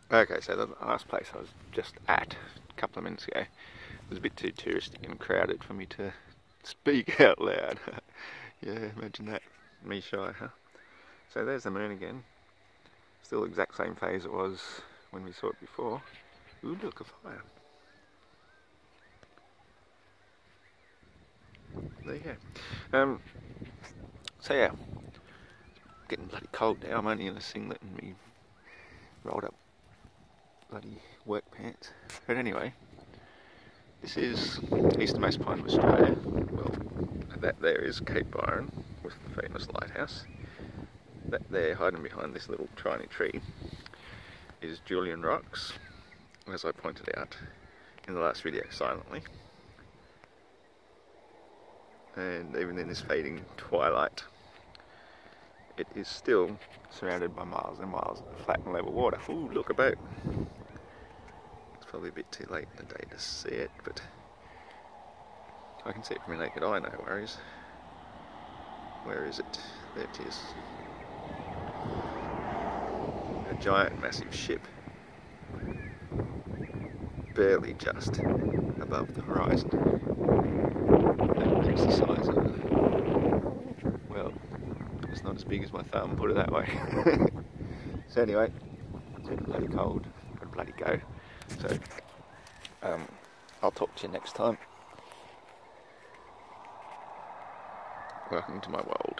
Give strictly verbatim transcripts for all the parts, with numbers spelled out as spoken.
Okay, so the last place I was just at a couple of minutes ago was a bit too touristy and crowded for me to speak out loud. Yeah, imagine that. Me shy, huh? So there's the moon again. Still the exact same phase it was when we saw it before. Ooh, look, a fire. There you go. Um, so yeah, getting bloody cold now. I'm only in a singlet and me rolled up bloody work pants. But anyway, this is easternmost point of Australia. Well, that there is Cape Byron with the famous lighthouse. That there, hiding behind this little tiny tree, is Julian Rocks, as I pointed out in the last video silently. And even in this fading twilight, it is still surrounded by miles and miles of flat and level water. Ooh, look, a boat. It's probably a bit too late in the day to see it, but I can see it from my naked eye, no worries. Where is it? There it is. A giant, massive ship. Barely just above the horizon. That's the size of it. Well, it's not as big as my thumb, put it that way. So anyway, it's getting bloody cold. Gotta bloody go. So, um, I'll talk to you next time. Welcome to my world,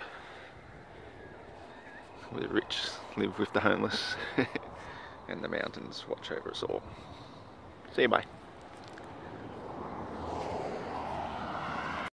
where the rich live with the homeless and the mountains watch over us all. See you, bye.